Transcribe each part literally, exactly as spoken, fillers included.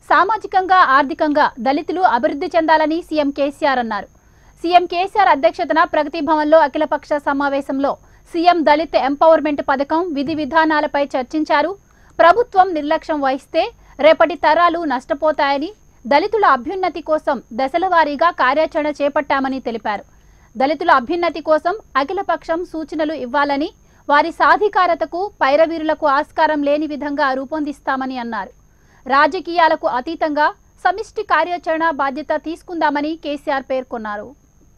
సామాజికంగా ఆర్థికంగా దళితులు అభివృద్ధి చెందాలని సీఎం కేసీఆర్ అన్నారు. సీఎం కేసీఆర్ అధ్యక్షతన ప్రగతి భవన్లో అఖిలపక్ష సమావేశంలో సీఎం దళిత్ ఎంపవర్మెంట్ పథకం విధి విధానాలపై చర్చించారు. ప్రభుత్వం నిర్లక్ష్యం వహిస్తే రేపటి తరాలు నష్టపోతాయని, దళితుల అభ్యున్నతి కోసం దశలవారీగా కార్యాచరణ చేపట్టామని తెలిపారు. దళితుల అభ్యున్నతి కోసం అఖిలపక్షం సూచనలు ఇవ్వాలని, వారి సాధికారతకు పైరవీరులకు ఆస్కారం లేని విధంగా రూపొందిస్తామని అన్నారు. రాజకీయాలకు అతీతంగా సమిష్టి కార్యాచరణ బాధ్యత తీసుకుందామని కేసీఆర్ పేర్కొన్నారు.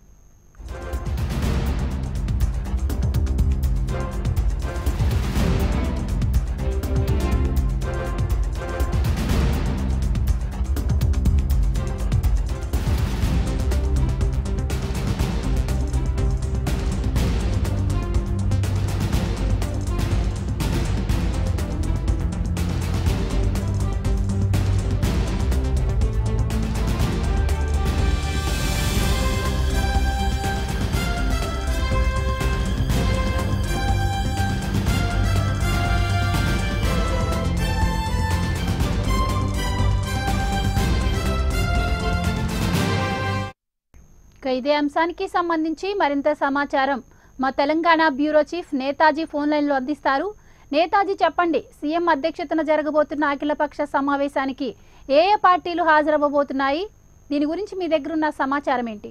ఇదే అంశానికి సంబంధించి మరింత సమాచారం మా Telangana bureau chief Netaji phone లైన్లో అందిస్తారు. నేతాజీ, చెప్పండి, సీఎం అధ్యక్షతన జరగబోతున్న అఖిలపక్ష సమావేశానికి ఏ ఏ పార్టీలు హాజరవ్వబోతున్నాయి? దీని గురించి మీ దగ్గర ఉన్న సమాచారం ఏంటి?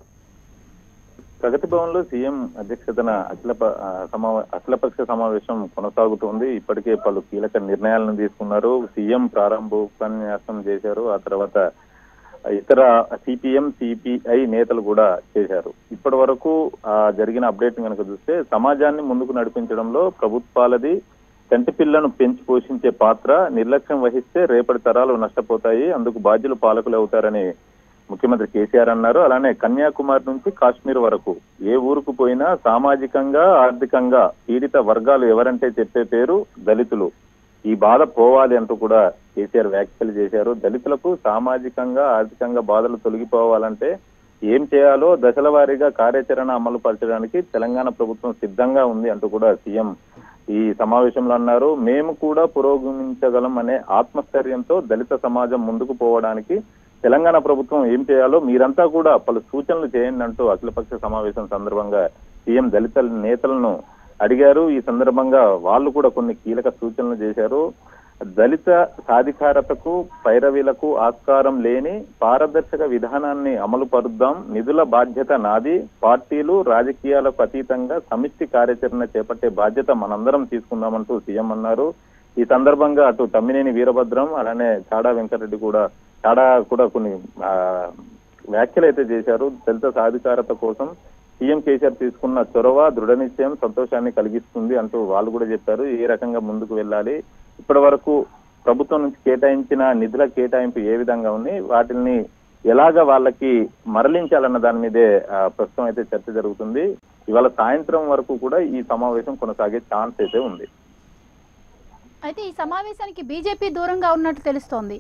ప్రగతి భవన్ లో సీఎం అధ్యక్షతన అఖిల అఖిలపక్ష సమావేశం కొనసాగుతోంది. ఇప్పటికే పలు కీలక నిర్ణయాలను తీసుకున్నారు. సీఎం ప్రారంభోపన్యాసం చేశారు. ఆ తర్వాత ఇతర సిపిఎం సిపిఐ నేతలు కూడా చేశారు. ఇప్పటి వరకు ఆ జరిగిన అప్డేట్ కనుక చూస్తే, సమాజాన్ని ముందుకు నడిపించడంలో ప్రభుత్వాలది కంటి పిల్లను పెంచి పోషించే పాత్ర, నిర్లక్ష్యం వహిస్తే రేపటి తరాలు నష్టపోతాయి, అందుకు బాధ్యులు పాలకులు అవుతారని ముఖ్యమంత్రి కేసీఆర్ అన్నారు. అలానే కన్యాకుమారి నుంచి కాశ్మీర్ వరకు ఏ ఊరుకు పోయినా సామాజికంగా ఆర్థికంగా పీడిత వర్గాలు ఎవరంటే చెప్పే పేరు దళితులు. ఈ బాధ పోవాలి అంటూ కూడా కేసీఆర్ వ్యాఖ్యలు చేశారు. దళితులకు సామాజికంగా ఆర్థికంగా బాధలు తొలగిపోవాలంటే ఏం చేయాలో దశల వారీగా కార్యాచరణ అమలు పరచడానికి తెలంగాణ ప్రభుత్వం సిద్ధంగా ఉంది అంటూ కూడా సీఎం ఈ సమావేశంలో అన్నారు. మేము కూడా పురోగమించగలం అనే ఆత్మస్థైర్యంతో దళిత సమాజం ముందుకు పోవడానికి తెలంగాణ ప్రభుత్వం ఏం చేయాలో మీరంతా కూడా పలు సూచనలు చేయండి అంటూ అఖిలపక్ష సమావేశం సందర్భంగా సీఎం దళిత నేతలను అడిగారు. ఈ సందర్భంగా వాళ్ళు కూడా కొన్ని కీలక సూచనలు చేశారు. దళిత సాధికారతకు పైరవీలకు ఆస్కారం లేని పారదర్శక విధానాన్ని అమలు పరుద్దాం, నిధుల బాధ్యత నాది, పార్టీలు రాజకీయాలకు అతీతంగా సమిష్టి కార్యాచరణ చేపట్టే బాధ్యత మనందరం తీసుకుందామంటూ సీఎం అన్నారు. ఈ సందర్భంగా అటు తమ్మినేని వీరభద్రం అలానే చాడా వెంకటరెడ్డి కూడా చాడా కూడా కొన్ని వ్యాఖ్యలు అయితే చేశారు. దళిత సాధికారత కోసం సీఎం కేసీఆర్ తీసుకున్న చొరవ దృఢ నిశ్చయం సంతోషాన్ని కలిగిస్తుంది అంటూ వాళ్ళు కూడా చెప్పారు. ఏ రకంగా ముందుకు వెళ్ళాలి, ఇప్పటి వరకు ప్రభుత్వం నుంచి కేటాయించిన నిధుల కేటాయింపు ఏ విధంగా ఉంది, వాటిని ఎలాగా వాళ్ళకి మరలించాలన్న దాని మీదే ప్రస్తుతం అయితే చర్చ జరుగుతుంది. ఇవాళ సాయంత్రం వరకు కూడా ఈ సమావేశం కొనసాగే ఛాన్స్ అయితే ఉంది. అయితే ఈ సమావేశానికి బీజేపీ దూరంగా ఉన్నట్టు తెలుస్తోంది.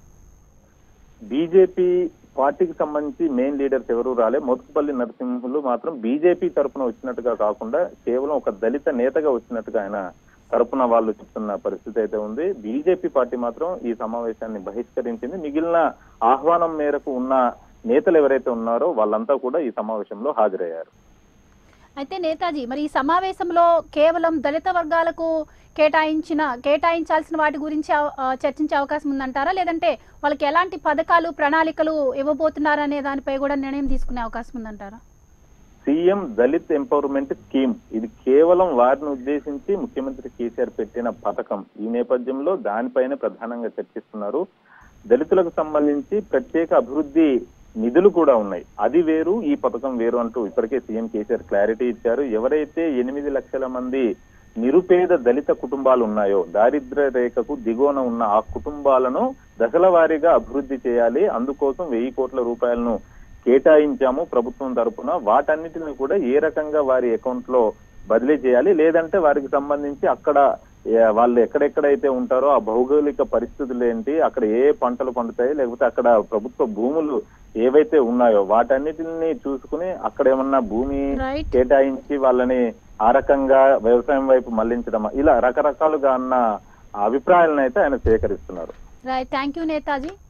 బీజేపీ పార్టీకి సంబంధించి మెయిన్ లీడర్స్ ఎవరు రాలే. మోత్కుపల్లి నరసింహులు మాత్రం బీజేపీ తరఫున వచ్చినట్టుగా కాకుండా కేవలం ఒక దళిత నేతగా వచ్చినట్టుగా ఆయన తరఫున వాళ్ళు చెప్తున్న పరిస్థితి అయితే ఉంది. బీజేపీ పార్టీ మాత్రం ఈ సమావేశాన్ని బహిష్కరించింది. మిగిలిన ఆహ్వానం మేరకు ఉన్న నేతలు ఎవరైతే ఉన్నారో వాళ్ళంతా కూడా ఈ సమావేశంలో హాజరయ్యారు. అయితే నేతాజీ, మరి ఈ సమావేశంలో కేవలం దళిత వర్గాలకు కేటాయించిన కేటాయించాల్సిన వాటి గురించి చర్చించే అవకాశం ఉందంటారా, లేదంటే వాళ్ళకి ఎలాంటి పథకాలు ప్రణాళికలు ఇవ్వబోతున్నారనే దానిపై కూడా నిర్ణయం తీసుకునే అవకాశం ఉందంటారా? సీఎం దళిత్ ఎంపవర్మెంట్ స్కీమ్, ఇది కేవలం వారిని ఉద్దేశించి ముఖ్యమంత్రి కేసీఆర్ పెట్టిన పథకం. ఈ నేపథ్యంలో దానిపైనే ప్రధానంగా చర్చిస్తున్నారు. దళితులకు సంబంధించి ప్రత్యేక అభివృద్ధి నిధులు కూడా ఉన్నాయి, అది వేరు ఈ పథకం వేరు అంటూ ఇప్పటికే సీఎం కేసీఆర్ క్లారిటీ ఇచ్చారు. ఎవరైతే ఎనిమిది లక్షల మంది నిరుపేద దళిత కుటుంబాలు ఉన్నాయో, దారిద్ర్య రేఖకు దిగువన ఉన్న ఆ కుటుంబాలను దశల వారీగా అభివృద్ధి చేయాలి, అందుకోసం వెయ్యి కోట్ల రూపాయలను కేటాయించాము ప్రభుత్వం తరఫున. వాటన్నిటిని కూడా ఏ రకంగా వారి అకౌంట్ లో బదిలీ చేయాలి, లేదంటే వారికి సంబంధించి అక్కడ వాళ్ళు ఎక్కడెక్కడైతే ఉంటారో ఆ భౌగోళిక పరిస్థితులు ఏంటి, అక్కడ ఏ పంటలు పండుతాయి, లేకపోతే అక్కడ ప్రభుత్వ భూములు ఏవైతే ఉన్నాయో వాటన్నిటిని చూసుకుని అక్కడ ఏమన్నా భూమి కేటాయించి వాళ్ళని ఆ రకంగా వ్యవసాయం వైపు మళ్లించడం, ఇలా రకరకాలుగా అన్న అభిప్రాయాలను అయితే ఆయన సేకరిస్తున్నారు. Right, thank you Netaji.